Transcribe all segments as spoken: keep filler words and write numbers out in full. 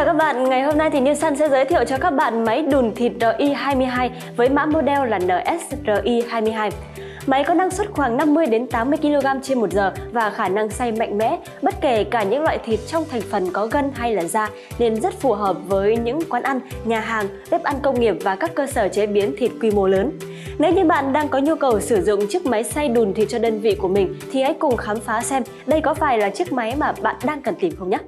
chào các bạn, ngày hôm nay thì New Sun sẽ giới thiệu cho các bạn máy đùn thịt R I hai mươi hai với mã model là N S R I hai mươi hai. Máy có năng suất khoảng năm mươi đến tám mươi ki lô gam trên một giờ và khả năng xay mạnh mẽ, bất kể cả những loại thịt trong thành phần có gân hay là da, nên rất phù hợp với những quán ăn, nhà hàng, bếp ăn công nghiệp và các cơ sở chế biến thịt quy mô lớn. Nếu như bạn đang có nhu cầu sử dụng chiếc máy xay đùn thịt cho đơn vị của mình thì hãy cùng khám phá xem đây có phải là chiếc máy mà bạn đang cần tìm không nhé!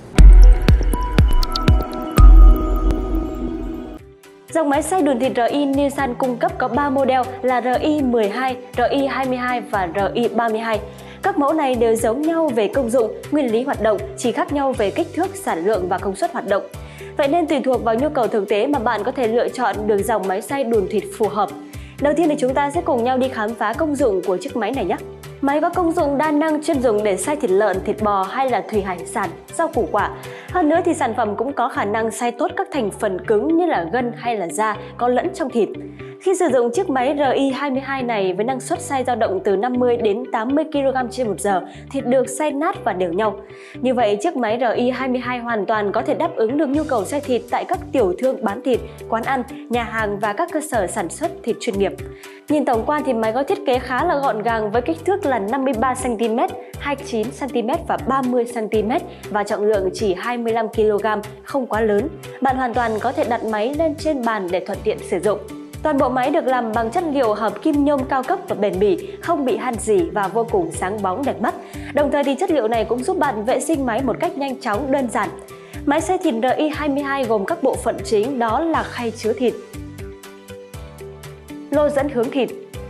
Dòng máy xay đùn thịt R I New Sun cung cấp có ba model là R I mười hai, R I hai mươi hai và R I ba mươi hai. Các mẫu này đều giống nhau về công dụng, nguyên lý hoạt động, chỉ khác nhau về kích thước, sản lượng và công suất hoạt động. Vậy nên tùy thuộc vào nhu cầu thực tế mà bạn có thể lựa chọn được dòng máy xay đùn thịt phù hợp. Đầu tiên thì chúng ta sẽ cùng nhau đi khám phá công dụng của chiếc máy này nhé. Máy có công dụng đa năng, chuyên dùng để xay thịt lợn, thịt bò hay là thủy hải sản, rau củ quả. Hơn nữa thì sản phẩm cũng có khả năng xay tốt các thành phần cứng như là gân hay là da có lẫn trong thịt. Khi sử dụng chiếc máy R I hai mươi hai này với năng suất xay dao động từ năm mươi đến tám mươi ki lô gam trên một giờ, thịt được xay nát và đều nhau. Như vậy, chiếc máy R I hai mươi hai hoàn toàn có thể đáp ứng được nhu cầu xay thịt tại các tiểu thương bán thịt, quán ăn, nhà hàng và các cơ sở sản xuất thịt chuyên nghiệp. Nhìn tổng quan thì máy có thiết kế khá là gọn gàng với kích thước là năm mươi ba xăng ti mét, hai mươi chín xăng ti mét và ba mươi xăng ti mét và trọng lượng chỉ hai mươi lăm ki lô gam, không quá lớn. Bạn hoàn toàn có thể đặt máy lên trên bàn để thuận tiện sử dụng. Toàn bộ máy được làm bằng chất liệu hợp kim nhôm cao cấp và bền bỉ, không bị han rỉ và vô cùng sáng bóng đẹp mắt. Đồng thời thì chất liệu này cũng giúp bạn vệ sinh máy một cách nhanh chóng, đơn giản. Máy xay thịt R I hai mươi hai gồm các bộ phận chính, đó là khay chứa thịt, lô dẫn hướng thịt,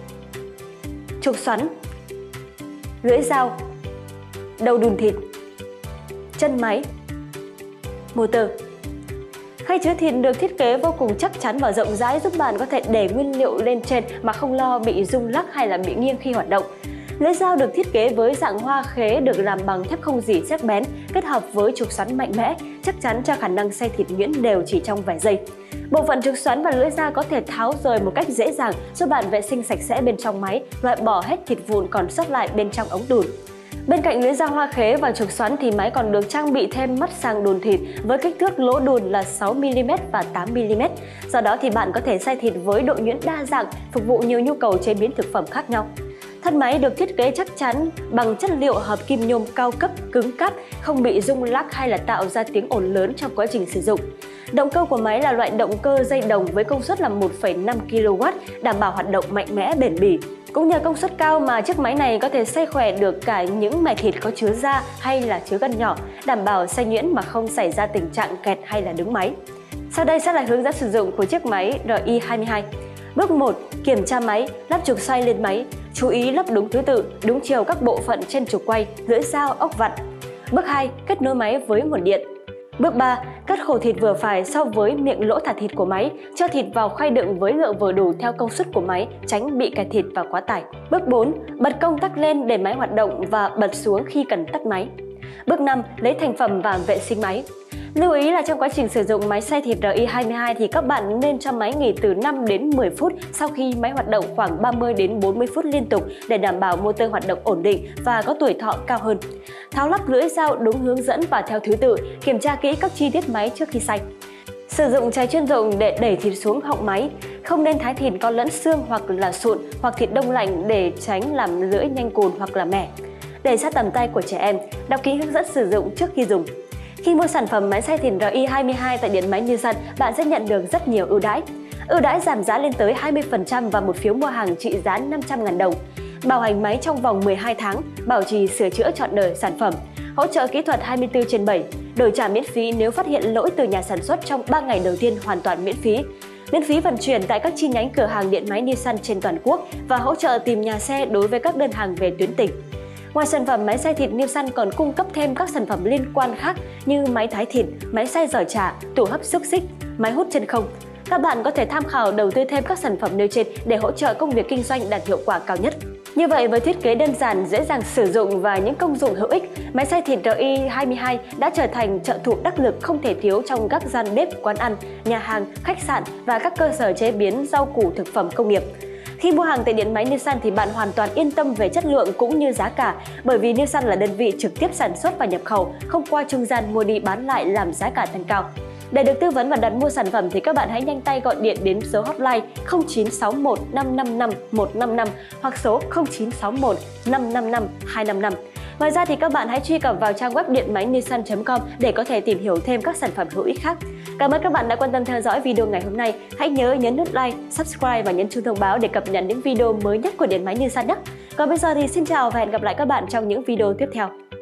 trục xoắn, lưỡi dao, đầu đùn thịt, chân máy, motor. Khay chứa thịt được thiết kế vô cùng chắc chắn và rộng rãi, giúp bạn có thể để nguyên liệu lên trên mà không lo bị rung lắc hay là bị nghiêng khi hoạt động. Lưỡi dao được thiết kế với dạng hoa khế, được làm bằng thép không rỉ sắc bén, kết hợp với trục xoắn mạnh mẽ, chắc chắn cho khả năng xay thịt nhuyễn đều chỉ trong vài giây. Bộ phận trục xoắn và lưỡi dao có thể tháo rời một cách dễ dàng, giúp bạn vệ sinh sạch sẽ bên trong máy, loại bỏ hết thịt vụn còn sót lại bên trong ống đùn. Bên cạnh lưỡi dao hoa khế và trục xoắn thì máy còn được trang bị thêm mắt sàng đùn thịt với kích thước lỗ đùn là sáu mi li mét và tám mi li mét. Do đó thì bạn có thể xay thịt với độ nhuyễn đa dạng, phục vụ nhiều nhu cầu chế biến thực phẩm khác nhau. Thân máy được thiết kế chắc chắn bằng chất liệu hợp kim nhôm cao cấp, cứng cáp, không bị rung lắc hay là tạo ra tiếng ồn lớn trong quá trình sử dụng. Động cơ của máy là loại động cơ dây đồng với công suất là một phẩy năm ki lô oát, đảm bảo hoạt động mạnh mẽ, bền bỉ. Cũng nhờ công suất cao mà chiếc máy này có thể xay khỏe được cả những mẻ thịt có chứa da hay là chứa gân nhỏ, đảm bảo xay nhuyễn mà không xảy ra tình trạng kẹt hay là đứng máy. Sau đây sẽ là hướng dẫn sử dụng của chiếc máy R I hai mươi hai. Bước một. Kiểm tra máy, lắp trục xoay lên máy. Chú ý lắp đúng thứ tự, đúng chiều các bộ phận trên trục quay, lưỡi dao, ốc vặn. Bước hai. Kết nối máy với nguồn điện. Bước ba. Cắt khổ thịt vừa phải so với miệng lỗ thả thịt của máy, cho thịt vào khay đựng với lượng vừa đủ theo công suất của máy, tránh bị kẹt thịt và quá tải. Bước bốn. Bật công tắc lên để máy hoạt động và bật xuống khi cần tắt máy. Bước năm. Lấy thành phẩm và vệ sinh máy. Lưu ý là trong quá trình sử dụng máy xay thịt R I hai mươi hai thì các bạn nên cho máy nghỉ từ năm đến mười phút sau khi máy hoạt động khoảng ba mươi đến bốn mươi phút liên tục để đảm bảo motor hoạt động ổn định và có tuổi thọ cao hơn. Tháo lắp lưỡi dao đúng hướng dẫn và theo thứ tự, kiểm tra kỹ các chi tiết máy trước khi xay. Sử dụng chày chuyên dụng để đẩy thịt xuống họng máy, không nên thái thịt có lẫn xương hoặc là sụn hoặc thịt đông lạnh để tránh làm lưỡi nhanh cùn hoặc là mẻ. Để sát tầm tay của trẻ em, đọc kỹ hướng dẫn sử dụng trước khi dùng. Khi mua sản phẩm máy xay thịt R I hai mươi hai tại điện máy New Sun, bạn sẽ nhận được rất nhiều ưu đãi. Ưu đãi giảm giá lên tới hai mươi phần trăm và một phiếu mua hàng trị giá năm trăm nghìn đồng. Bảo hành máy trong vòng mười hai tháng, bảo trì sửa chữa trọn đời sản phẩm. Hỗ trợ kỹ thuật hai mươi tư trên bảy, đổi trả miễn phí nếu phát hiện lỗi từ nhà sản xuất trong ba ngày đầu tiên hoàn toàn miễn phí. Miễn phí vận chuyển tại các chi nhánh cửa hàng điện máy New Sun trên toàn quốc và hỗ trợ tìm nhà xe đối với các đơn hàng về tuyến tỉnh. Ngoài sản phẩm máy xay thịt, New Sun còn cung cấp thêm các sản phẩm liên quan khác như máy thái thịt, máy xay giò chả, tủ hấp xúc xích, máy hút chân không. Các bạn có thể tham khảo đầu tư thêm các sản phẩm nêu trên để hỗ trợ công việc kinh doanh đạt hiệu quả cao nhất. Như vậy, với thiết kế đơn giản, dễ dàng sử dụng và những công dụng hữu ích, máy xay thịt R I hai mươi hai đã trở thành trợ thủ đắc lực không thể thiếu trong các gian bếp, quán ăn, nhà hàng, khách sạn và các cơ sở chế biến rau củ thực phẩm công nghiệp. Khi mua hàng tại điện máy Nissan thì bạn hoàn toàn yên tâm về chất lượng cũng như giá cả, bởi vì Nissan là đơn vị trực tiếp sản xuất và nhập khẩu, không qua trung gian mua đi bán lại làm giá cả tăng cao. Để được tư vấn và đặt mua sản phẩm thì các bạn hãy nhanh tay gọi điện đến số hotline không chín sáu một năm năm năm một năm năm hoặc số không chín sáu một năm năm năm hai năm năm. Ngoài ra thì các bạn hãy truy cập vào trang web điện máy nissan chấm com để có thể tìm hiểu thêm các sản phẩm hữu ích khác. Cảm ơn các bạn đã quan tâm theo dõi video ngày hôm nay. Hãy nhớ nhấn nút like, subscribe và nhấn chuông thông báo để cập nhật những video mới nhất của điện máy Nissan nhé. Còn bây giờ thì xin chào và hẹn gặp lại các bạn trong những video tiếp theo.